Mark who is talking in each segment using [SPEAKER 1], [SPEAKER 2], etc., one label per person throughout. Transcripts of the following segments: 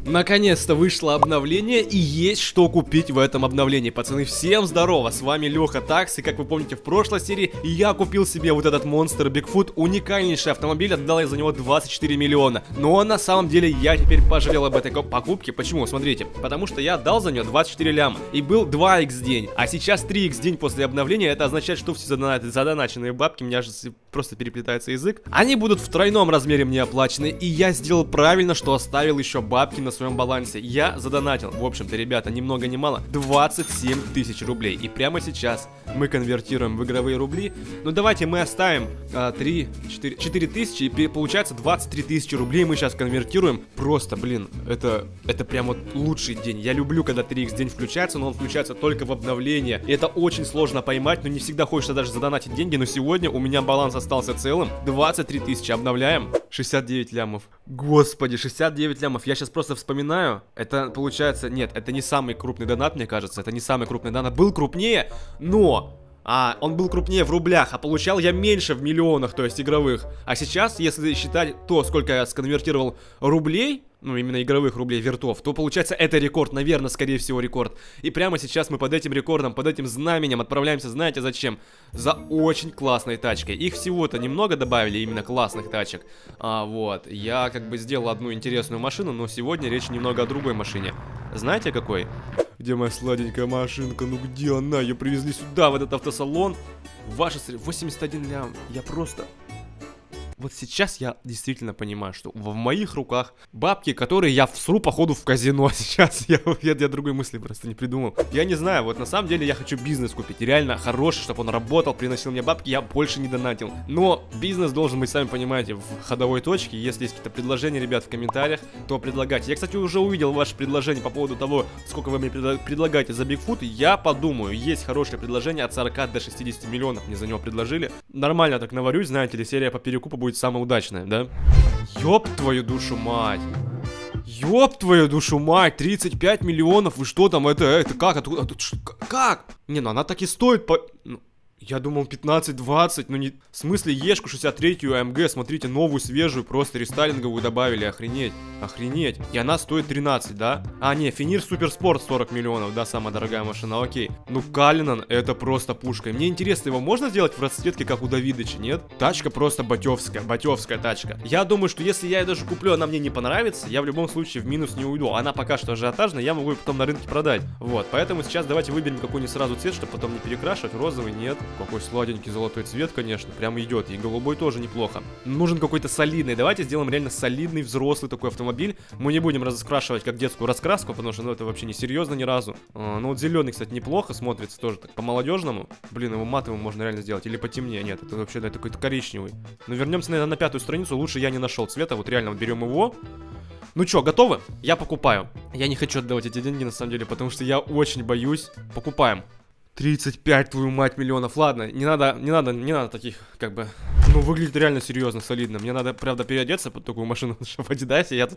[SPEAKER 1] Наконец-то вышло обновление и есть что купить в этом обновлении. Пацаны, всем здорово, с вами Леха Такс. И как вы помните, в прошлой серии я купил себе вот этот монстр Бигфут. Уникальнейший автомобиль, отдал я за него 24 миллиона. Но на самом деле я теперь пожалел об этой покупке. Почему? Смотрите, потому что я отдал за нее 24 ляма. И был 2х день, а сейчас 3х день после обновления. Это означает, что все задоначенные бабки, у меня же просто переплетается язык, они будут в тройном размере мне оплачены. И я сделал правильно, что оставил еще бабки на своем балансе. Я задонатил, в общем-то, ребята, ни много ни мало, 27 тысяч рублей. И прямо сейчас мы конвертируем в игровые рубли. Ну давайте мы оставим 4 тысячи, и получается 23 тысячи рублей мы сейчас конвертируем. Просто, блин, это прям вот лучший день. Я люблю, когда 3х день включается, но он включается только в обновление. И это очень сложно поймать, но не всегда хочется даже задонатить деньги. Но сегодня у меня баланс остался целым. 23 тысячи, обновляем. 69 лямов. Господи, 69 лямов. Я сейчас просто вспоминаю. Это получается... Нет, это не самый крупный донат, мне кажется. Это не самый крупный донат. Был крупнее, но... он был крупнее в рублях, а получал я меньше в миллионах, то есть игровых. А сейчас, если считать то, сколько я сконвертировал рублей, ну именно игровых рублей, вертов, то получается это рекорд, наверное, скорее всего рекорд. И прямо сейчас мы под этим рекордом, под этим знаменем отправляемся, знаете зачем? За очень классной тачкой. Их всего-то немного добавили, именно классных тачек. Вот, я как бы сделал одну интересную машину, но сегодня речь немного о другой машине. Знаете какой? Где моя сладенькая машинка? Ну где она? Ее привезли сюда, в этот автосалон. Ваша 81 лям. Я просто... Вот сейчас я действительно понимаю, что в моих руках бабки, которые я всру походу в казино. Сейчас я другой мысли просто не придумал. Я не знаю, вот на самом деле я хочу бизнес купить. Реально хороший, чтобы он работал, приносил мне бабки, я больше не донатил. Но бизнес должен быть, сами понимаете, в ходовой точке. Если есть какие-то предложения, ребят, в комментариях, то предлагайте. Я, кстати, уже увидел ваше предложение по поводу того, сколько вы мне предлагаете за Бигфут. Я подумаю, есть хорошее предложение от 40 до 60 миллионов мне за него предложили. Нормально так наварюсь, знаете ли, серия по перекупу будет самая удачная, да? Ёб твою душу мать! Ёб твою душу мать! 35 миллионов, вы что там, это как? Как? Не, ну она так и стоит по... Я думал 15-20, ну не... В смысле Ешку 63-ю AMG, смотрите, новую, свежую, просто рестайлинговую добавили, охренеть. Охренеть. И она стоит 13, да? Не, Финир Суперспорт 40 миллионов, да, самая дорогая машина, окей. Ну, Калинан, это просто пушка. Мне интересно, его можно сделать в расцветке, как у Давидыча, нет? Тачка просто батевская тачка. Я думаю, что если я ее даже куплю, она мне не понравится, я в любом случае в минус не уйду. Она пока что ажиотажная, я могу ее потом на рынке продать. Вот, поэтому сейчас давайте выберем какой-нибудь сразу цвет, чтобы потом не перекрашивать. Розовый, нет. Какой сладенький золотой цвет, конечно, прям идет. И голубой тоже неплохо. Нужен какой-то солидный. Давайте сделаем реально солидный, взрослый такой автомобиль. Мы не будем раскрашивать как детскую раскраску, потому что, ну, это вообще не серьезно ни разу. Ну, вот зеленый, кстати, неплохо смотрится, тоже так по-молодежному. Блин, его матовым можно реально сделать. Или потемнее. Нет, это вообще, да, какой-то коричневый. Но вернемся, наверное, на 5-ю страницу. Лучше я не нашел цвета. Вот реально, вот берем его. Ну чё, готовы? Я покупаю. Я не хочу отдавать эти деньги, на самом деле, потому что я очень боюсь. Покупаем. 35, твою мать, миллионов. Ладно, не надо таких, как бы... Ну, выглядит реально серьезно, солидно. Мне надо, правда, переодеться под такую машину, что в Адидасе я тут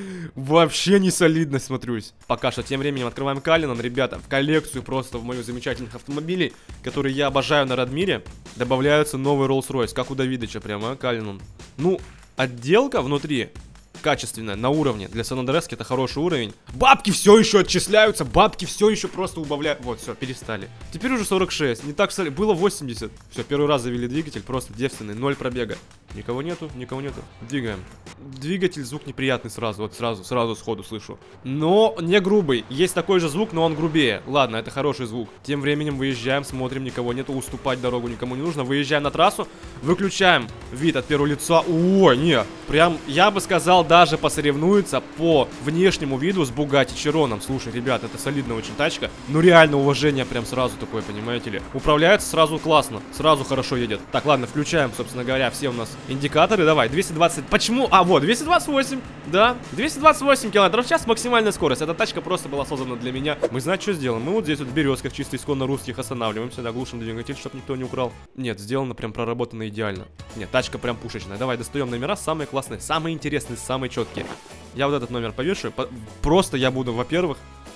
[SPEAKER 1] вообще не солидно смотрюсь. Пока что, тем временем открываем Калинан, ребята. В коллекцию просто в мою замечательных автомобилей, которые я обожаю на Радмире, добавляются новый Rolls-Royce, как у Давидыча прямо, Калинан. Ну, отделка внутри... качественная, на уровне. Для Сан-Андреаски это хороший уровень. Бабки все еще отчисляются, бабки все еще просто убавляют. Вот, все, перестали. Теперь уже 46, не так было 80. Все, первый раз завели двигатель, просто девственный, 0 пробега. Никого нету, никого нету. Двигаем. Двигатель, звук неприятный сразу, вот сразу сходу слышу. Но не грубый. Есть такой же звук, но он грубее. Ладно, это хороший звук. Тем временем выезжаем, смотрим, никого нету, уступать дорогу никому не нужно. Выезжаем на трассу, выключаем вид от первого лица. Ой, не, прям, я бы сказал, даже посоревнуется по внешнему виду с Bugatti Chiron. Слушай, ребят, это солидная очень тачка. Ну реально уважение прям сразу такое, понимаете ли. Управляется сразу классно, сразу хорошо едет. Так, ладно, включаем, собственно говоря, все у нас индикаторы. Давай, 220, почему? Вот, 228, да, 228 км в час максимальная скорость. Эта тачка просто была создана для меня. Мы знаете, что сделаем? Мы вот здесь вот в березках чисто исконно русских останавливаемся, да, глушим двигатель, чтобы никто не украл. Нет, сделано прям проработано идеально. Нет, тачка прям пушечная. Давай, достаем номера, самые классные, самые интересные, самые четкие. Я вот этот номер повешу. Просто я буду, во-первых,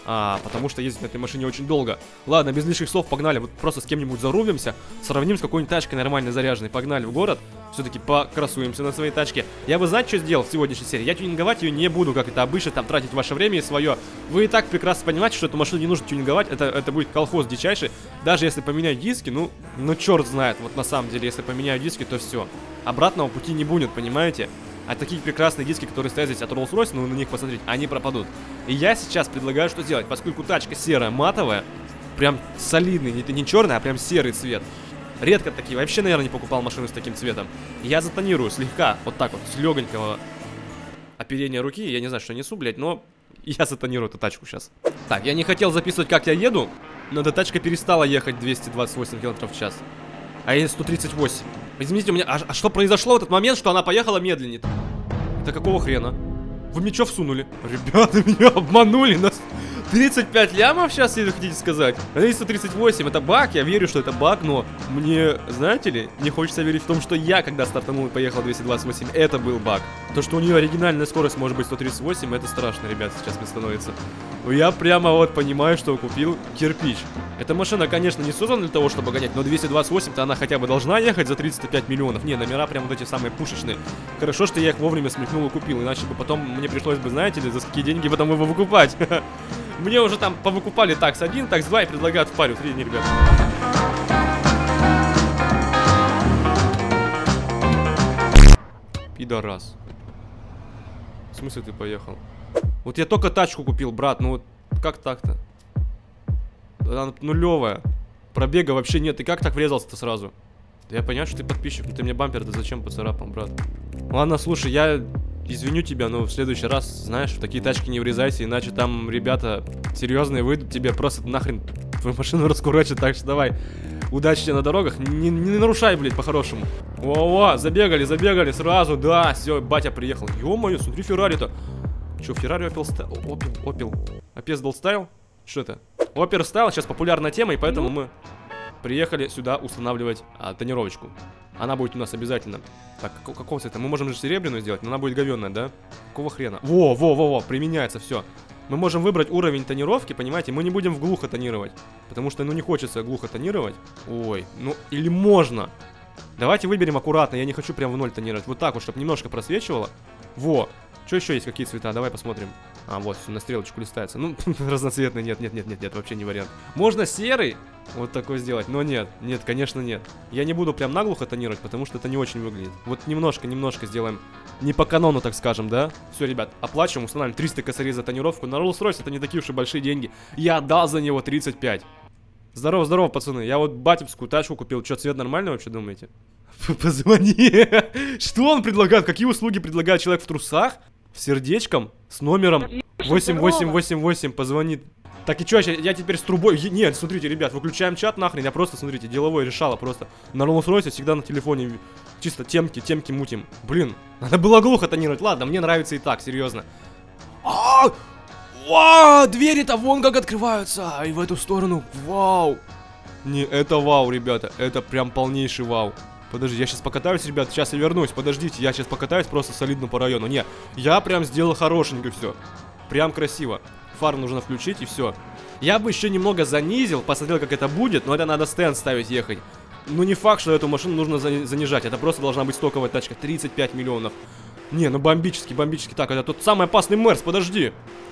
[SPEAKER 1] потому что ездить на этой машине очень долго. Ладно, без лишних слов, погнали. Вот просто с кем-нибудь зарубимся, сравним с какой-нибудь тачкой нормально заряженной. Погнали в город, все-таки покрасуемся на своей тачке. Я бы, знаете, что сделал в сегодняшней серии? Я тюнинговать ее не буду, как это обычно, там тратить ваше время и свое. Вы и так прекрасно понимаете, что эту машину не нужно тюнинговать. Это будет колхоз дичайший. Даже если поменяю диски, ну черт знает. Вот на самом деле, если поменяю диски, то все. Обратного пути не будет, понимаете? А такие прекрасные диски, которые стоят здесь от Rolls-Royce, ну на них посмотреть, они пропадут. И я сейчас предлагаю что сделать, поскольку тачка серая, матовая, прям солидный, не черный, а прям серый цвет. Редко такие, вообще, наверное, не покупал машину с таким цветом. Я затонирую слегка, вот так вот, с легонького оперения руки. Я не знаю, что несу, блядь, но я затонирую эту тачку сейчас. Так, я не хотел записывать, как я еду, но эта тачка перестала ехать 228 км в час. А едет 138. Извините, у меня... А что произошло в этот момент, что она поехала медленнее? Это какого хрена? Вы мне что всунули? Ребята, меня обманули нас. 35 лямов сейчас, если хотите сказать. А здесь 138, это баг, я верю, что это баг, но мне, знаете ли, не хочется верить в том, что я, когда стартанул и поехал 228, это был баг. То, что у нее оригинальная скорость может быть 138, это страшно, ребят, сейчас мне становится. Но я прямо вот понимаю, что купил кирпич. Эта машина, конечно, не создана для того, чтобы гонять, но 228-то она хотя бы должна ехать за 35 миллионов. Не, номера прям вот эти самые пушечные. Хорошо, что я их вовремя смекнул и купил, иначе бы потом мне пришлось бы, знаете ли, за какие деньги потом его выкупать. Мне уже там повыкупали такс 1, такс 2 и предлагают в паре. Средний, ребят. Пидорас. В смысле ты поехал? Вот я только тачку купил, брат, ну вот как так-то? Она нулевая. Пробега вообще нет. И как так врезался-то сразу? Да я понимаю, что ты подписчик, но ты мне бампер-то зачем поцарапал, брат? Ладно, слушай, я извиню тебя, но в следующий раз, знаешь, в такие тачки не врезайся, иначе там ребята серьезные выйдут тебе просто нахрен твою машину раскурочат. Так что давай, удачи тебе на дорогах, не нарушай, блядь, по-хорошему. О, забегали сразу, да, все, батя приехал. Ё-моё, смотри, Феррари-то. Че, Феррари Опел Опел Стайл? Что это? Опер Стайл сейчас популярная тема, и поэтому мы приехали сюда устанавливать тонировочку. Она будет у нас обязательно. Так, какого цвета? Мы можем же серебряную сделать, но она будет говёная, да? Какого хрена? Во, применяется, все. Мы можем выбрать уровень тонировки, понимаете? Мы не будем в глухо тонировать, потому что, ну, не хочется глухо тонировать. Ой, ну, или можно. Давайте выберем аккуратно, я не хочу прям в ноль тонировать. Вот так вот, чтобы немножко просвечивало. Во. Что еще есть? Какие цвета? Давай посмотрим. А, вот, все на стрелочку листается. Ну, разноцветный, нет, вообще не вариант. Можно серый вот такой сделать, но нет, конечно нет. Я не буду прям наглухо тонировать, потому что это не очень выглядит. Вот немножко сделаем. Не по канону, так скажем, да? Все, ребят, оплачиваем, устанавливаем 300 косарей за тонировку. На Rolls-Royce это не такие уж и большие деньги. Я отдал за него 35. Здорово, пацаны. Я вот батевскую тачку купил. Что, цвет нормальный вообще, думаете? Позвони. Что он предлагает? Какие услуги предлагает человек в трусах? С сердечком? С номером 8888 позвонит. Так и что, я теперь с трубой... Нет, смотрите, ребят, выключаем чат нахрен. Я просто, смотрите, деловое решало просто. На Rolls-Royce всегда на телефоне чисто темки мутим. Блин, надо было глухо тонировать. Ладно, мне нравится и так, серьезно. Двери-то вон как открываются. И в эту сторону, вау. Не, это вау, ребята, это прям полнейший вау. Подожди, я сейчас покатаюсь, ребят, сейчас я вернусь. Подождите, я сейчас покатаюсь просто солидно по району. Не, я прям сделал хорошенько все. Прям красиво. Фар нужно включить и все. Я бы еще немного занизил, посмотрел, как это будет, но это надо стенд ставить, ехать. Ну не факт, что эту машину нужно занижать. Это просто должна быть стоковая тачка. 35 миллионов. Не, ну бомбически. Так, это тот самый опасный Мерс, подожди.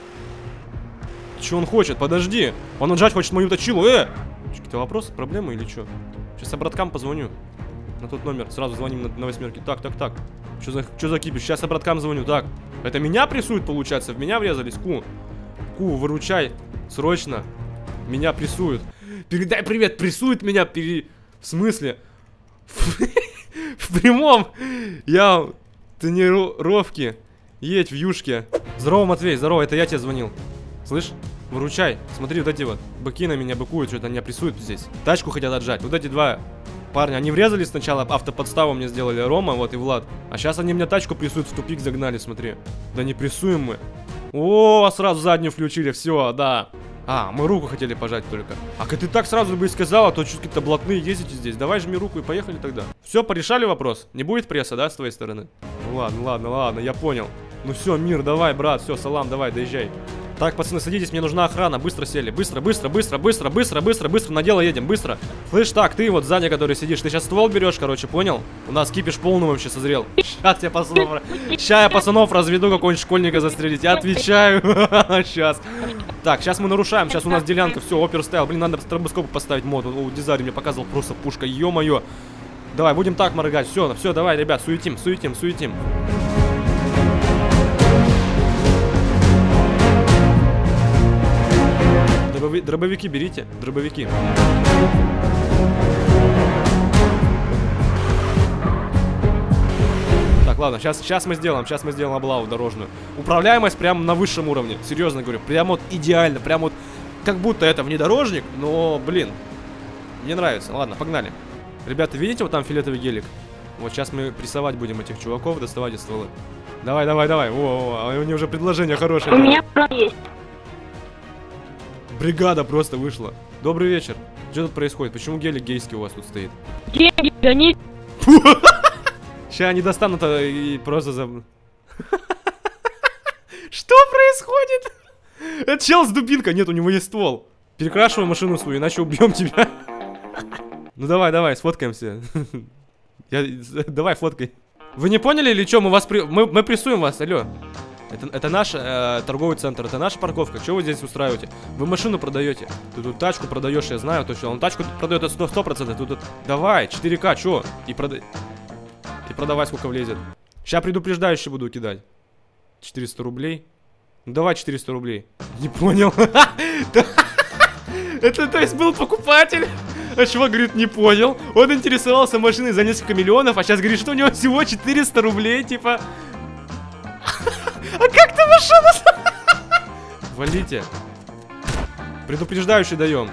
[SPEAKER 1] Че он хочет? Подожди. Он отжать хочет мою точилу, Какие-то вопросы, проблемы или что? Сейчас я браткам позвоню. На тот номер, сразу звоним на восьмерке. Так. Что за кипиш? Сейчас я браткам звоню. Так, это меня прессуют, получается? В меня врезались? Ку, выручай. Срочно. Меня прессуют. Передай привет, прессуют меня. В смысле? В прямом. Я тренировки. Едь в юшке. Здорово, Матвей, здорово, это я тебе звонил. Слышь? Выручай. Смотри, вот эти вот быки на меня быкуют, что-то они прессуют здесь. Тачку хотят отжать. Вот эти два парня, они врезались сначала, автоподставу мне сделали Рома, вот и Влад. А сейчас они мне тачку прессуют, в тупик загнали, смотри. Да не прессуем мы. О, сразу заднюю включили, все, да. Мы руку хотели пожать только. А как ты так сразу бы и сказала, то чуть какие-то блатные ездите здесь. Давай жми руку и поехали тогда. Все, порешали вопрос? Не будет пресса, да, с твоей стороны? Ну ладно, я понял. Ну все, мир, давай, брат, все, салам, давай, доезжай. Так, пацаны, садитесь, мне нужна охрана. Быстро сели. Быстро, быстро, быстро, быстро, быстро, быстро, быстро. На дело едем, быстро. Слышь, так, ты вот сзади, который сидишь, ты сейчас ствол берешь, короче, понял? У нас кипиш полный вообще созрел. Сейчас я пацанов разведу, какого-нибудь школьника застрелить. Я отвечаю. Сейчас. Так, сейчас мы нарушаем. Сейчас у нас делянка. Все, опер стоял. Блин, надо стробоскоп поставить мод. У Дизайри мне показывал просто пушка. Ё-моё. Давай, будем так моргать. Все, все, давай, ребят, суетим, суетим, суетим. Дробовики берите, дробовики. Так, ладно, сейчас мы сделаем облаву дорожную. Управляемость прям на высшем уровне, серьезно говорю, прям вот идеально, прям вот как будто это внедорожник, но, блин, мне нравится. Ладно, погнали. Ребята, видите, вот там фиолетовый гелик? Вот сейчас мы прессовать будем этих чуваков, доставать из стволы. Давай, давай, давай. О, у них уже предложение хорошее.
[SPEAKER 2] У меня план есть.
[SPEAKER 1] Бригада просто вышла. Добрый вечер. Что тут происходит? Почему гелик гейский у вас тут стоит?
[SPEAKER 2] Деньги, они...
[SPEAKER 1] Сейчас они достанут и просто за... Что происходит? Это чел с дубинкой. Нет, у него есть ствол. Перекрашивай машину свою, иначе убьем тебя. Ну давай, давай, сфоткаемся. Давай, фоткай. Вы не поняли или что? Мы прессуем вас, алло. Это наш торговый центр, это наша парковка. Что вы здесь устраиваете? Вы машину продаете. Ты тут тачку продаешь, я знаю точно. Он тачку продает 100%. Тут... Давай, 4К, что? И продавай, сколько влезет. Сейчас предупреждающий буду кидать. 400 рублей. Ну давай 400 рублей. Не понял. Это, то есть, был покупатель. А чувак говорит, не понял. Он интересовался машиной за несколько миллионов, а сейчас говорит, что у него всего 400 рублей, типа. А как ты машину... Валите. Предупреждающий даем.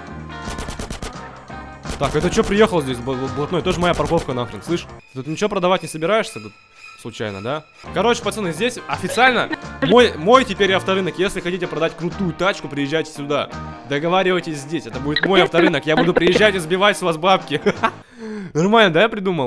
[SPEAKER 1] Так, это что приехал здесь блатной? Тоже моя парковка нахрен, слышь? Ты тут ничего продавать не собираешься тут? Случайно, да? Короче, пацаны, здесь официально мой теперь авторынок. Если хотите продать крутую тачку, приезжайте сюда. Договаривайтесь здесь, это будет мой авторынок. Я буду приезжать и сбивать с вас бабки. Нормально, да, я придумал?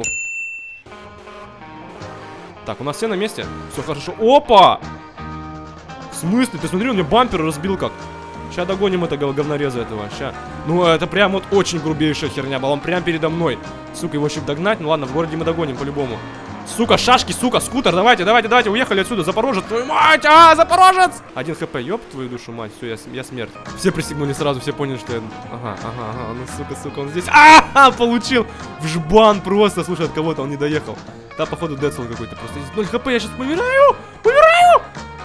[SPEAKER 1] Так, у нас все на месте. Все хорошо. Опа! В смысле? Ты смотри, он мне бампер разбил как. Сейчас догоним этого говнореза этого. Ща. Ну, это прям вот очень грубейшая херня была. Он прям передо мной. Сука, его еще догнать. Ну ладно, в городе мы догоним по-любому. Сука, шашки, сука, скутер. Давайте, давайте, давайте. Уехали отсюда. Запорожец, твою мать! А, Запорожец! 1 хп, ёб твою душу, мать. Все, я смерть. Все пристегнули сразу, все поняли, что я... Ага. Ну, сука, он здесь. Получил! В жбан просто. Слушай, от кого-то он не доехал. Да, походу, Децл какой-то просто. 0 хп, я сейчас умираю! Умираю!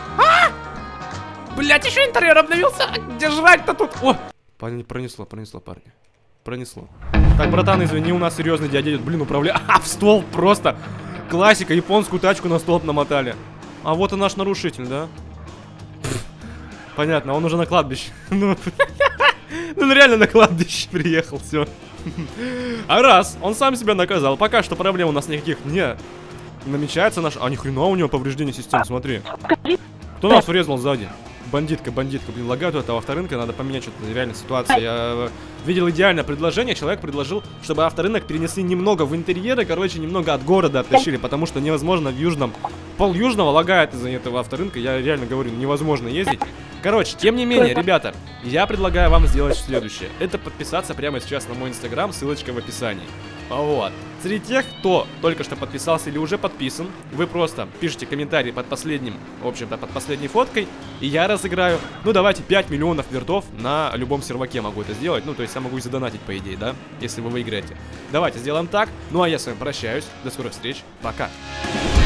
[SPEAKER 1] Блять, еще интерьер обновился! Где жрать-то тут? О! Пронесло, парни. Пронесло. Так, братан, извини, у нас серьезный дядя идет. Блин, управляю. В ствол просто. Классика, японскую тачку на столб намотали. А вот и наш нарушитель, да? Понятно, он уже на кладбище. Ну, он реально на кладбище приехал, все. А раз он сам себя наказал, пока что проблем у нас никаких не намечается наш... А ни хрена у него повреждение системы, смотри. Кто нас врезал сзади? Бандитка, блин, лагают у этого авторынка, надо поменять что-то, реально ситуация. Я видел идеальное предложение, человек предложил, чтобы авторынок перенесли немного в интерьеры, короче, немного от города оттащили, потому что невозможно в южном, пол южного лагает из-за этого авторынка, я реально говорю, невозможно ездить. Короче, тем не менее, ребята, я предлагаю вам сделать следующее. Это подписаться прямо сейчас на мой инстаграм, ссылочка в описании. Вот. Среди тех, кто только что подписался или уже подписан, вы просто пишите комментарий под последним, в общем-то, под последней фоткой, и я разыграю, ну, давайте 5 миллионов вертов на любом серваке могу это сделать. Ну, то есть я могу и задонатить, по идее, да, если вы выиграете. Давайте сделаем так. Ну, а я с вами прощаюсь. До скорых встреч. Пока.